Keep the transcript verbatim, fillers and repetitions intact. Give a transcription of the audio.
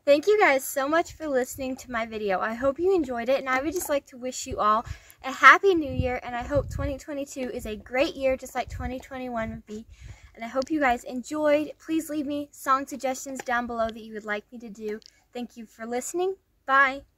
Thank you guys so much for listening to my video. I hope you enjoyed it, and I would just like to wish you all a happy new year, and I hope twenty twenty-two is a great year just like twenty twenty-one would be. And I hope you guys enjoyed. Please leave me song suggestions down below that you would like me to do. Thank you for listening. Bye.